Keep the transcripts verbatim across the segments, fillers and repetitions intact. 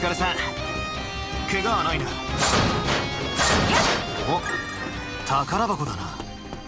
れさん。怪我はないな。お、宝箱だな。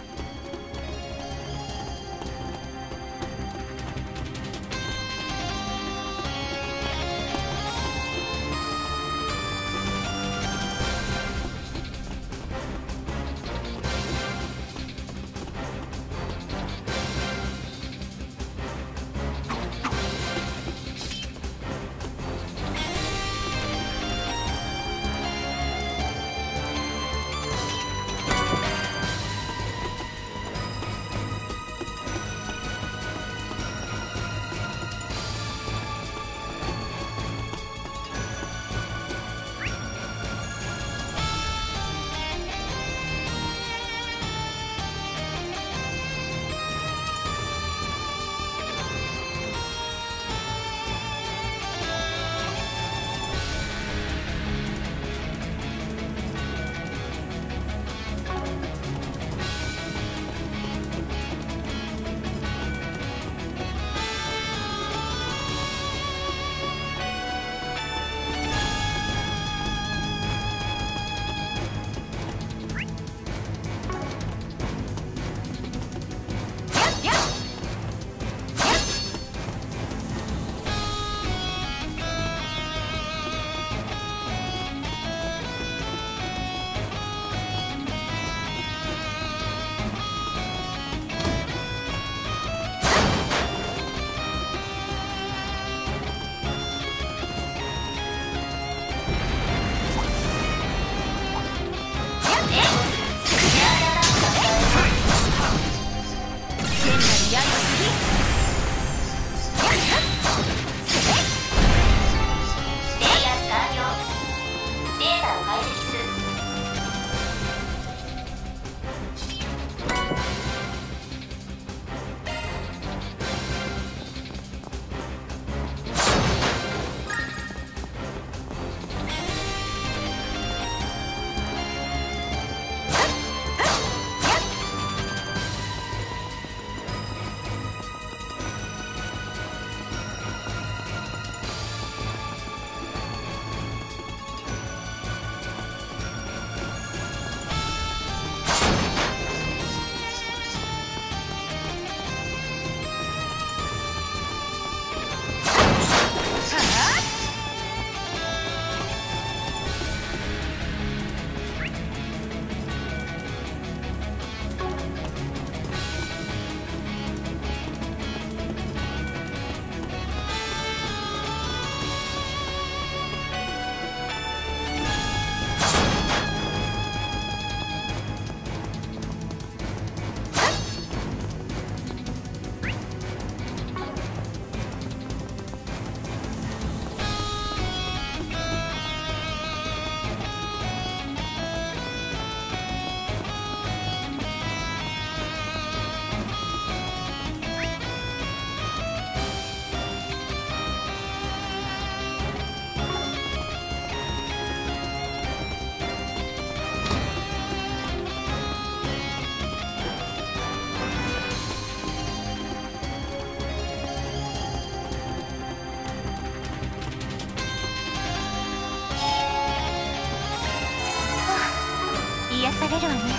癒されるわね。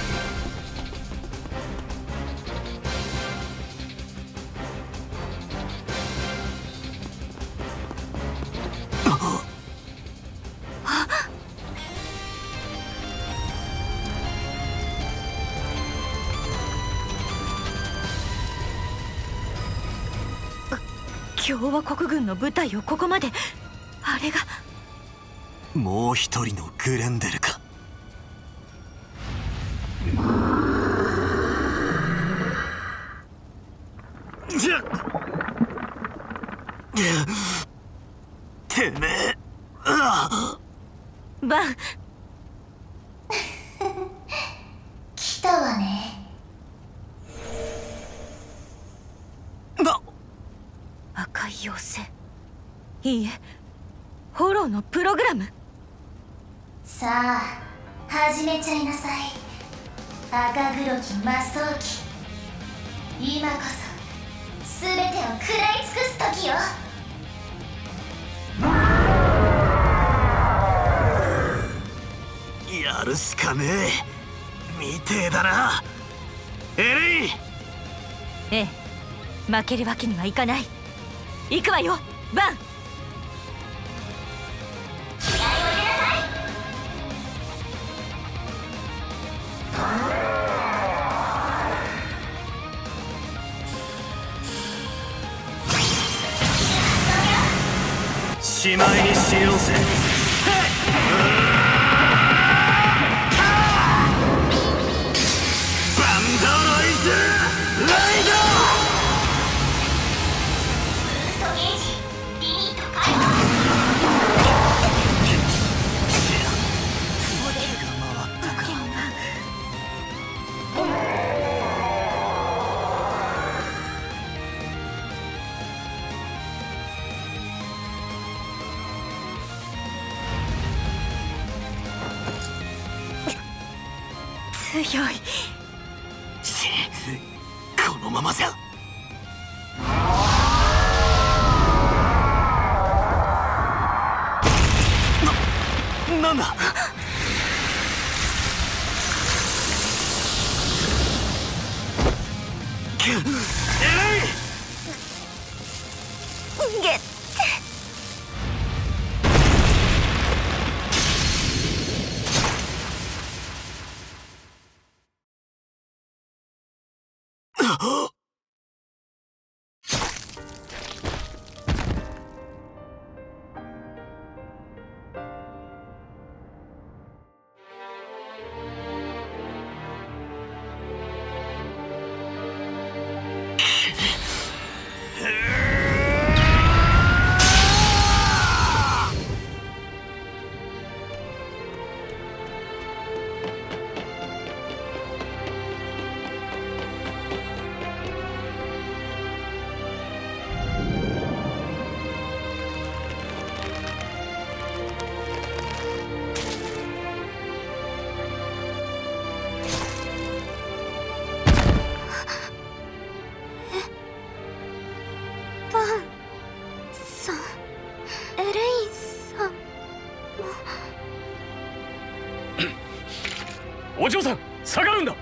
共和国軍の部隊をここまで。あれがもう一人のグレンデルか。てめえ。 バン来たわね。 な赤い妖精。いいえ、フォローのプログラム。 さあ始めちゃいなさい、赤黒き魔装機。今こそ全てを食らい尽くす時よ。 やるしかねえみてえだなエレイン。 ええ、負けるわけにはいかない。行くわよバン。 しまいにしようぜ。バンドロイズライド。 ブーストゲージリミット解放。 モデルが回ったか。 強い。 このままじゃ。な、なんだ。エレイン。 逃げて。バンさん、エレインさんも。 お嬢さん下がるんだ。